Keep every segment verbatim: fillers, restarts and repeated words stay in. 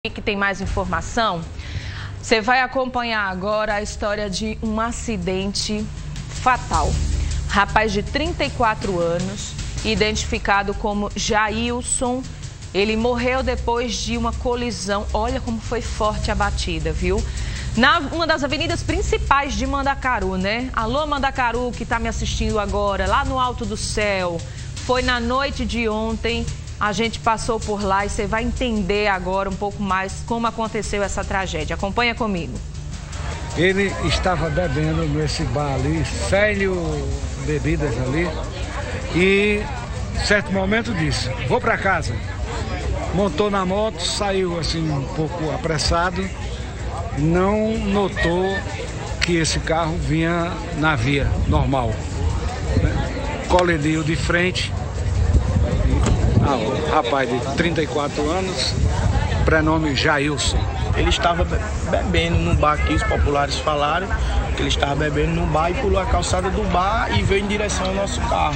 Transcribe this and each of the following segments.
Que tem mais informação, você vai acompanhar agora a história de um acidente fatal. Rapaz de trinta e quatro anos, identificado como Jailson, ele morreu depois de uma colisão. Olha como foi forte a batida, viu? Na uma das avenidas principais de Mandacaru, né? Alô, Mandacaru, que está me assistindo agora, lá no alto do céu. Foi na noite de ontem. A gente passou por lá e você vai entender agora um pouco mais como aconteceu essa tragédia. Acompanha comigo. Ele estava bebendo nesse bar ali, Célio Bebidas ali, e certo momento disse, vou para casa. Montou na moto, saiu assim um pouco apressado, não notou que esse carro vinha na via normal, né? Colidiu de frente. Ah, o rapaz de trinta e quatro anos, prenome Jailson. Ele estava bebendo num bar aqui, os populares falaram que ele estava bebendo num bar e pulou a calçada do bar e veio em direção ao nosso carro.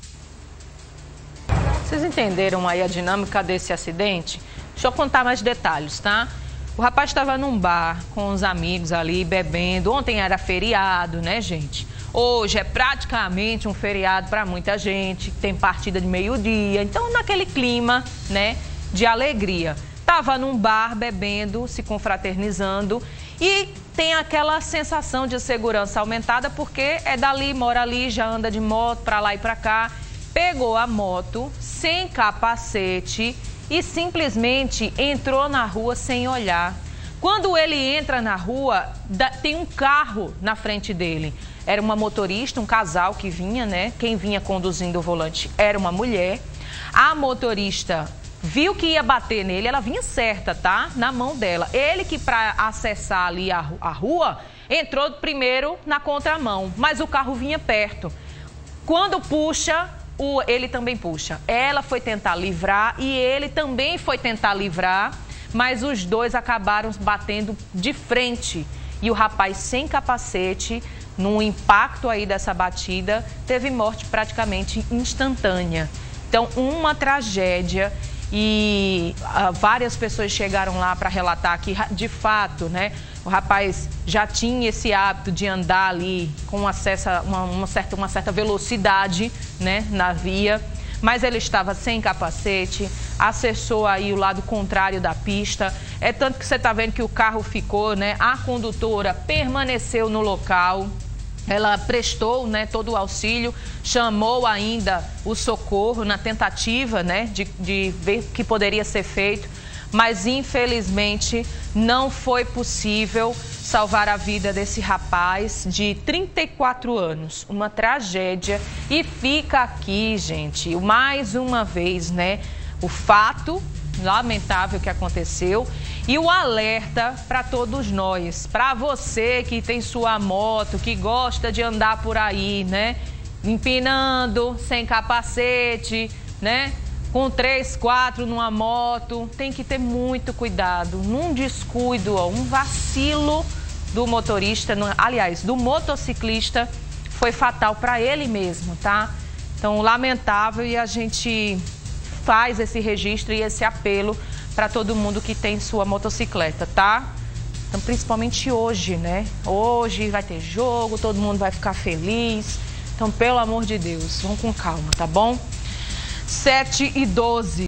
Vocês entenderam aí a dinâmica desse acidente? Deixa eu contar mais detalhes, tá? O rapaz estava num bar com os amigos ali, bebendo. Ontem era feriado, né, gente? Hoje é praticamente um feriado para muita gente, tem partida de meio-dia. Então, naquele clima, né, de alegria. Tava num bar, bebendo, se confraternizando e tem aquela sensação de segurança aumentada porque é dali, mora ali, já anda de moto para lá e para cá. Pegou a moto sem capacete e simplesmente entrou na rua sem olhar. Quando ele entra na rua, tem um carro na frente dele. Era uma motorista, um casal que vinha, né? Quem vinha conduzindo o volante era uma mulher. A motorista viu que ia bater nele, ela vinha certa, tá? Na mão dela. Ele que para acessar ali a, a rua, entrou primeiro na contramão, mas o carro vinha perto. Quando puxa, o, ele também puxa. Ela foi tentar livrar e ele também foi tentar livrar, mas os dois acabaram batendo de frente. E o rapaz sem capacete, num impacto aí dessa batida, teve morte praticamente instantânea. Então, uma tragédia e uh, várias pessoas chegaram lá para relatar que, de fato, né, o rapaz já tinha esse hábito de andar ali com acesso a uma, uma, certa, uma certa velocidade, né, na via, mas ele estava sem capacete, acessou aí o lado contrário da pista. É tanto que você está vendo que o carro ficou, né, a condutora permaneceu no local. Ela prestou, né, todo o auxílio, chamou ainda o socorro na tentativa, né, de, de ver o que poderia ser feito, mas infelizmente não foi possível salvar a vida desse rapaz de trinta e quatro anos. Uma tragédia. E fica aqui, gente, mais uma vez, né, o fato lamentável que aconteceu e o alerta para todos nós, para você que tem sua moto, que gosta de andar por aí, né, empinando, sem capacete, né, com três, quatro numa moto, tem que ter muito cuidado, num descuido, ó, um vacilo do motorista, aliás, do motociclista, foi fatal para ele mesmo, tá? Então, lamentável, e a gente faz esse registro e esse apelo para todo mundo que tem sua motocicleta, tá? Então, principalmente hoje, né? Hoje vai ter jogo, todo mundo vai ficar feliz. Então, pelo amor de Deus, vamos com calma, tá bom? sete e doze.